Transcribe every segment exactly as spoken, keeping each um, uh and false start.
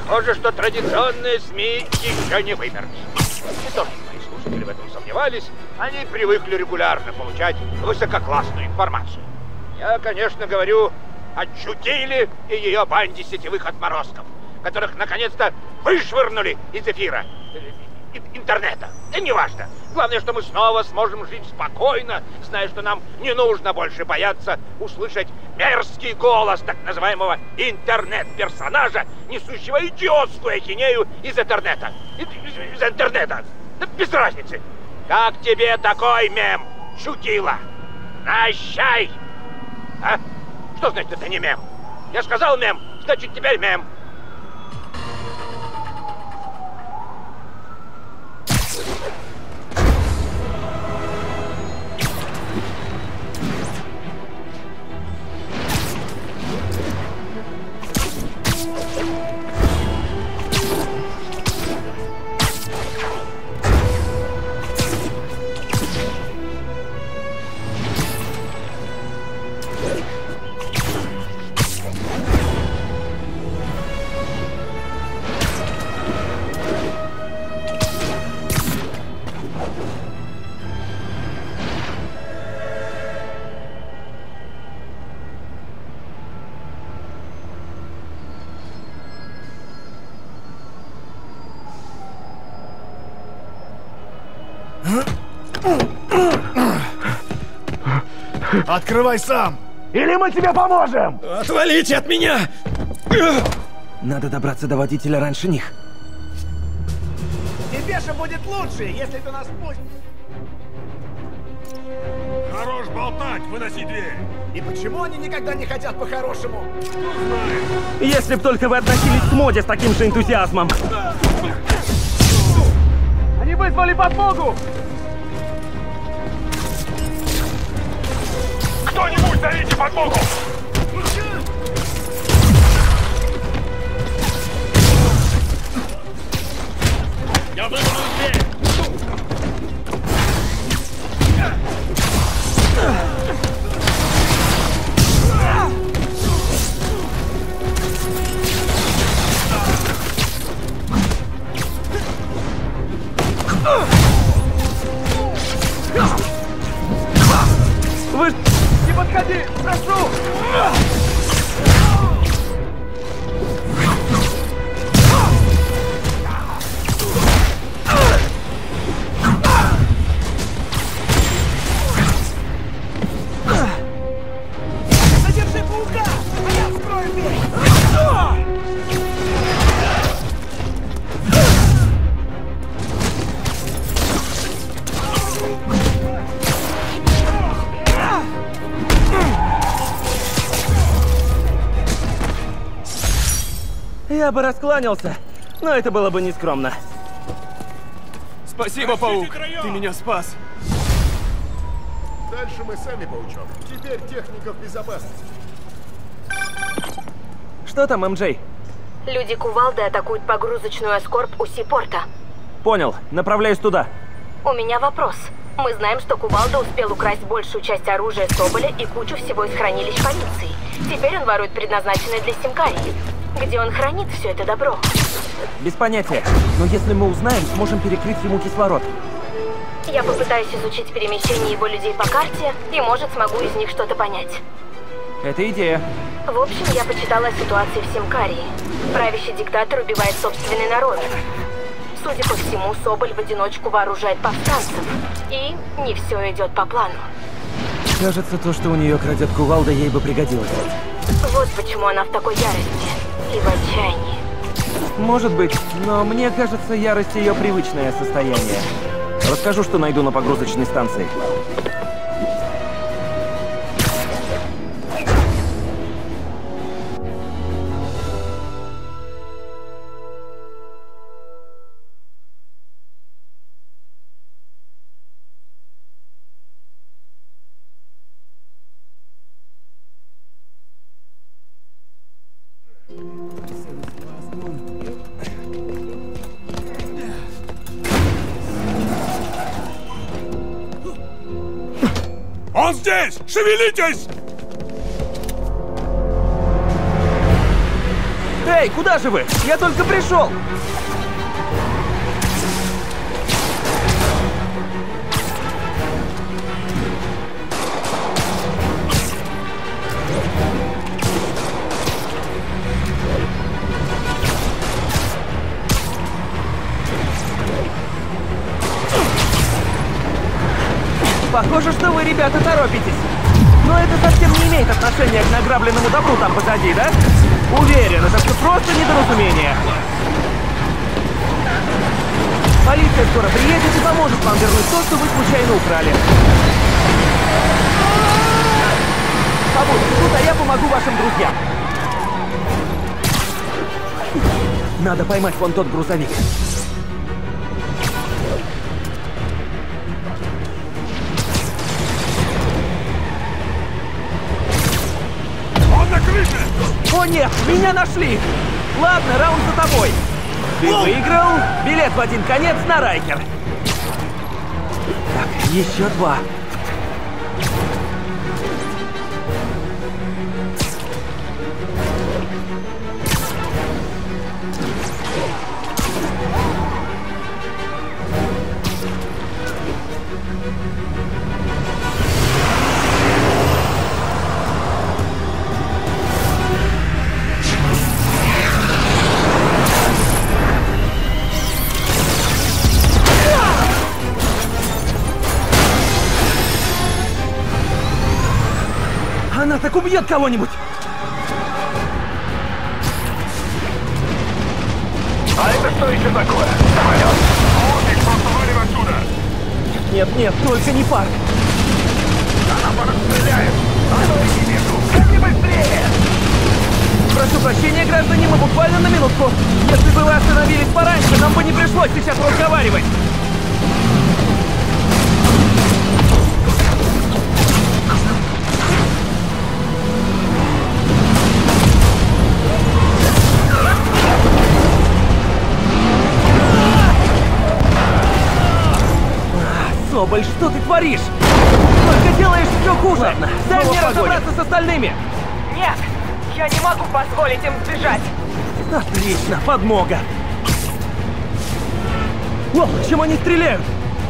Похоже, что традиционные СМИ еще не вымерли. Не то, что мои слушатели в этом сомневались, они привыкли регулярно получать высококлассную информацию. Я, конечно, говорю о Чудиле и ее банде сетевых отморозков, которых наконец-то вышвырнули из эфира, интернета. И неважно. Главное, что мы снова сможем жить спокойно, зная, что нам не нужно больше бояться услышать мерзкий голос так называемого интернет-персонажа, несущего идиотскую ахинею из интернета. Из, из интернета. Да без разницы. Как тебе такой мем, Чудила? Прощай! А? Что значит это не мем? Я сказал мем, значит теперь мем. Открывай сам! Или мы тебе поможем! Отвалите от меня! Надо добраться до водителя раньше них. Тебе же будет лучше, если ты нас пустишь. Хорош болтать, выноси дверь! И почему они никогда не хотят по-хорошему? Кто знает? Если б только вы относились к моде с таким же энтузиазмом. Они вызвали подмогу! Кто-нибудь зовите подмогу! Я выберу дверь! Вы... Не подходи! Прошу! Задержи паука! А я вскрою дверь! Я бы раскланялся, но это было бы нескромно. Спасибо, паук! Ты меня спас! Дальше мы сами, паучок. Теперь техника в безопасности. Что там, эм джей? Люди Кувалды атакуют погрузочную эскорт у Сипорта. Понял, направляюсь туда. У меня вопрос. Мы знаем, что Кувалда успел украсть большую часть оружия Соболя и кучу всего из хранилищ полиции. Теперь он ворует предназначенное для Симкарии. Где он хранит все это добро? Без понятия. Но если мы узнаем, сможем перекрыть ему кислород. Я попытаюсь изучить перемещение его людей по карте, и, может, смогу из них что-то понять. Это идея. В общем, я почитала о ситуации в Симкарии. Правящий диктатор убивает собственный народ. Судя по всему, Соболь в одиночку вооружает повстанцев. И не все идет по плану. Кажется, то, что у нее крадет Кувалда, ей бы пригодилось. Вот почему она в такой ярости и в отчаянии. Может быть, но мне кажется, ярость ее привычное состояние. Расскажу, что найду на погрузочной станции. Он здесь! Шевелитесь! Эй, куда же вы? Я только пришел! Похоже, что вы, ребята, торопитесь. Но это совсем не имеет отношения к награбленному добру там позади, да? Уверен, это все просто недоразумение. Полиция скоро приедет и поможет вам вернуть то, что вы случайно украли. Побудьте тут, а я помогу вашим друзьям. Надо поймать вон тот грузовик. О нет, меня нашли! Ладно, раунд за тобой. Ты выиграл билет в один конец на Райкер. Так, еще два. Она так убьет кого-нибудь! А это что еще такое? Самолет? Мужик, просто валим отсюда! Нет, нет, только не парк! Она по нам стреляет! А ну иди, вижу! Ко мне быстрее! Прошу прощения, граждане, мы буквально на минутку. Если бы вы остановились пораньше, нам бы не пришлось сейчас разговаривать. Соболь, что ты творишь? Только делаешь все хуже! Ладно, дай мне разобраться с остальными! Нет! Я не могу позволить им сбежать! Отлично, подмога! О, почему они стреляют?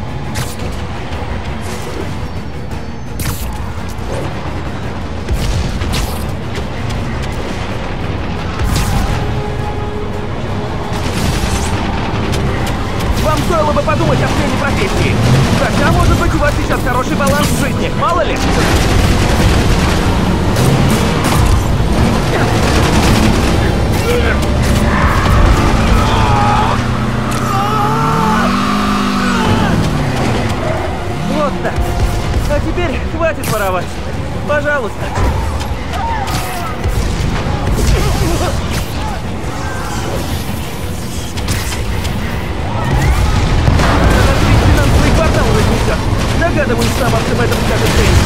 Вам стоило бы подумать о смене профессии. Хотя, может быть, у вас сейчас хороший баланс в жизни. Мало ли? Вот так. А теперь хватит воровать. Пожалуйста. Финансовый квартал разнесет. Догадываюсь, что обо всем этом скажет Джеймс.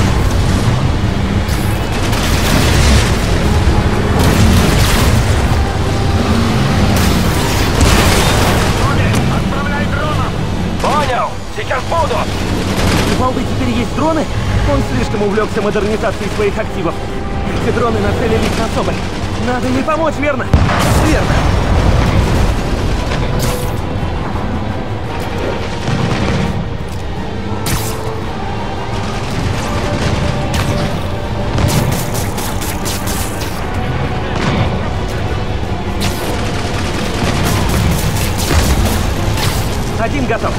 Отправляй дронов! Понял! Сейчас буду! У Балды теперь есть дроны? Он слишком увлекся модернизацией своих активов. Эти дроны нацелились на Соболь. Надо ей помочь, верно? Верно. Один готов.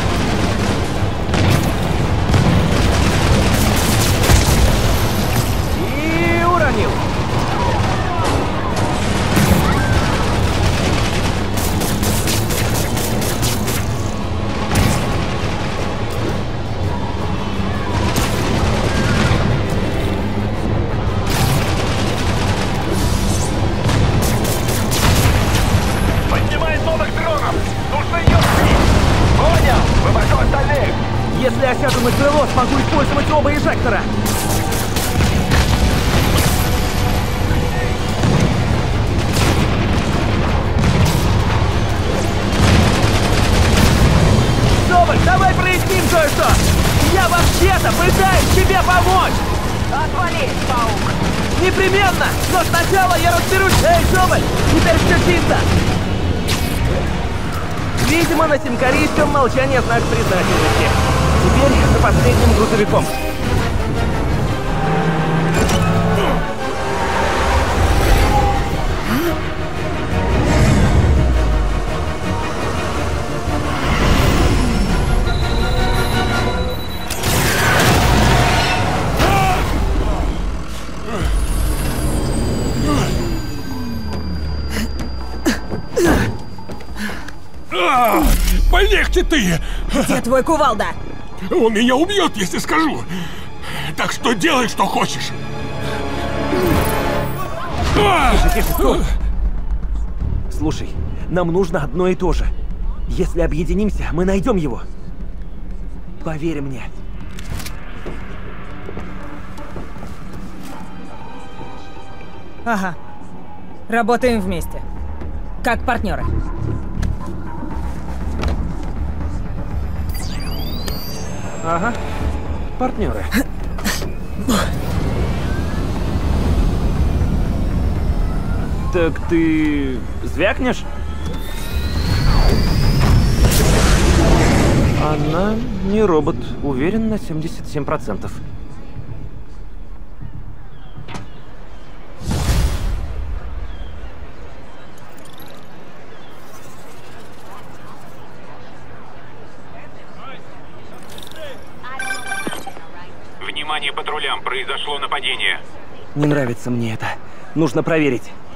И уронил. Поднимай новых дронов! Нужно ее сбить! Понял! Вывожу остальных! Если я сяду на крыло, смогу использовать оба эжектора. Соболь, давай проясним кое-что! Я вообще-то пытаюсь тебе помочь! Отвали, паук! непременно! Но сначала я разберусь... Эй, Соболь! Теперь все чисто! Видимо, на симкарийском молчание знак признательности. Теперь за последним грузовиком. А, полегче ты! Где твой кувалда? Он меня убьет, если скажу. Так что делай, что хочешь. Тише, тише, стоп. Слушай, нам нужно одно и то же. Если объединимся, мы найдем его. Поверь мне. Ага. Работаем вместе. Как партнеры. Ага. Партнеры. Так ты звякнешь? Она не робот. Уверен на семьдесят семь процентов. Внимание патрулям, произошло нападение. Не нравится мне это. Нужно проверить.